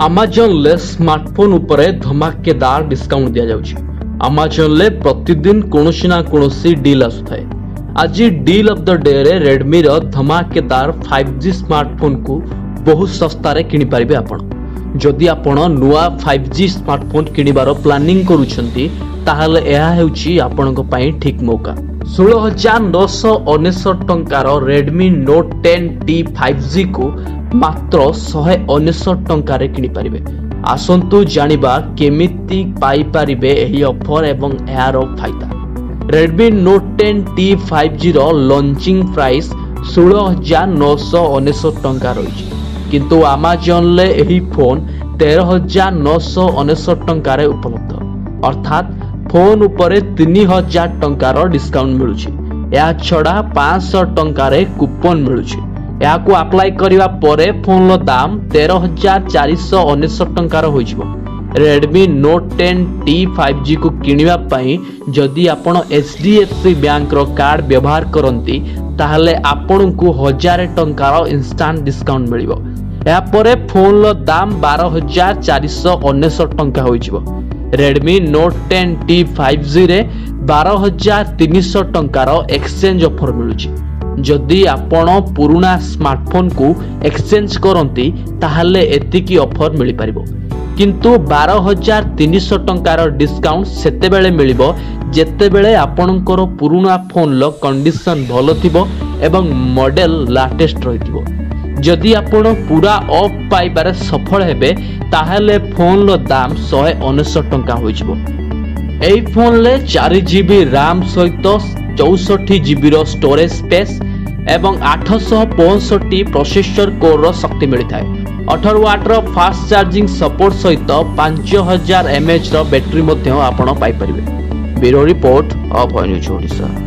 Amazon ले smartphone उपरे धमाकेदार डिस्काउंट दिया जाउछि। Amazon ले प्रतिदिन कोनोसी ना कोनोसी डील आसुथाय। आज डील ऑफ द डे रे Redmi रो धमाकेदार 5G स्मार्टफोन को बहुत सस्ता रे किनि पारिबे आपण। जदि आपण नुआ 5G स्मार्टफोन किनिबार प्लानिंग करूछंती ताहाले एहा हेउछि आपणक पई ठीक मौका। 16,999 टंकार Redmi Note 10T 5G को मात्र 199 टंकार किनि पारिबे। आसंतु जानिबा केमिति पाई पारिबे एही ऑफर एवं एहार फायदा। Redmi Note 10T 5G रो लॉन्चिंग प्राइस 16,999 टंका रहिछि, किंतु Amazon ले एही फोन 13,999 टंका रे उपलब्ध, अर्थात फोन उपरे 3,000 टंकार डिस्काउंट मिलुछि। या छडा 500 टंकार कूपन मिलुछि। याकू अप्लाई करिवा परे फोन लो दाम 13,499 टंकार होइछिबो। Redmi Note 10T 5G को किनिबा पई जदि आपण HDFC बैंक रो कार्ड व्यवहार करंती ताहले आपण को 1000 टंकार इंस्टेंट डिस्काउंट मिलिबो। या परे फोन लो दाम 12,499 टंका होइछिबो। Redmi Note 10T 5G रे 12,300 टंकार एक्सचेंज ऑफर मिलुछि। जदि आपण पुराना स्मार्टफोन को एक्सचेंज करंती ताहले एतिकी ऑफर मिलि परिबो, किंतु 12,300 टंकार डिस्काउंट सेते बेले मिलिबो जेते बेले आपणकर पुराना फोन लो कंडीशन भलो थिबो एवं मॉडल लेटेस्ट रहिथिबो। जदि आपण पूरा ऑफ पाइबारे सफल हेबे ताहले फोन लो दाम 199 टंका होइछिबो। एई फोन ले 4GB RAM सहित 64GB रो स्टोरेज स्पेस एवं 865 प्रोसेसर कोर रो शक्ति मिलिथाय। 18 वाट रो फास्ट चार्जिंग सपोर्ट सहित 5000 mAh रो बैटरी मध्ये आपण पाई परिबे। Bureau report of news Odisha.